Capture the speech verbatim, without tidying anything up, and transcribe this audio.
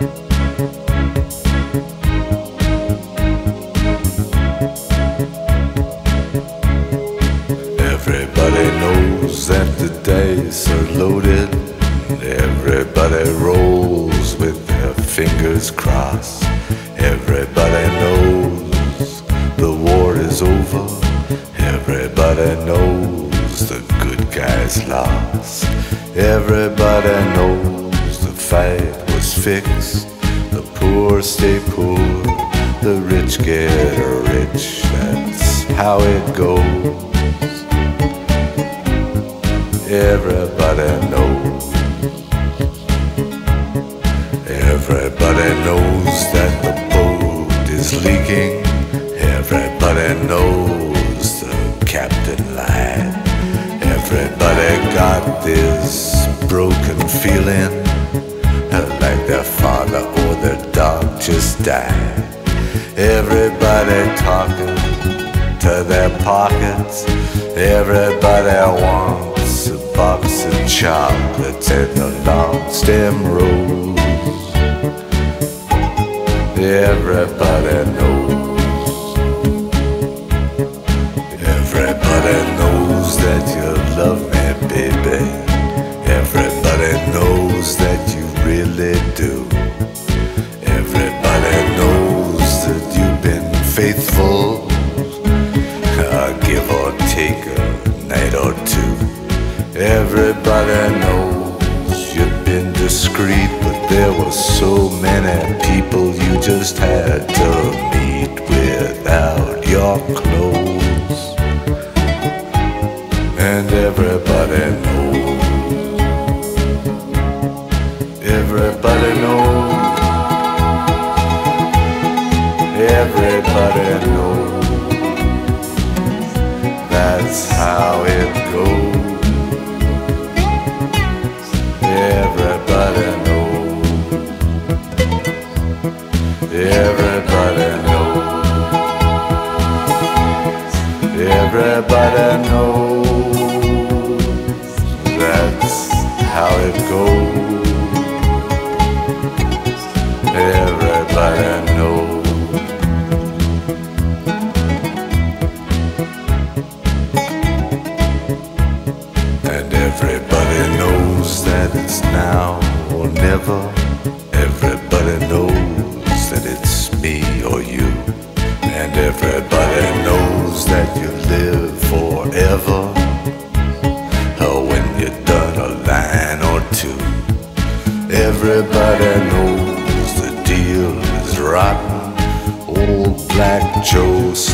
Everybody knows that the dice are loaded. Everybody rolls with their fingers crossed. Everybody knows the war is over. Everybody knows the good guys lost. Everybody knows the fight was fixed. The poor stay poor, the rich get rich. That's how it goes. Everybody knows. Everybody knows that the boat is leaking. Everybody knows the captain lied. Everybody got this broken feeling, like their father or their dog just died. Everybody talking to their pockets. Everybody wants a box of chocolates and a long stem rose. Everybody knows. Everybody knows that you love me, baby. Everybody knows that you really do. Everybody knows that you've been faithful, uh, give or take a night or two. Everybody knows you've been discreet, but there were so many people you just had to meet without your clothes. And everybody knows. Everybody knows. Everybody knows. That's how it goes. Everybody knows. Everybody knows. Everybody knows. That's how it goes. Everybody knows. And everybody knows that it's now or never. Everybody knows that it's me or you. And everybody knows that you live forever, or when you're done a line or two. Everybody knows the deal is rotten. Old Black Joe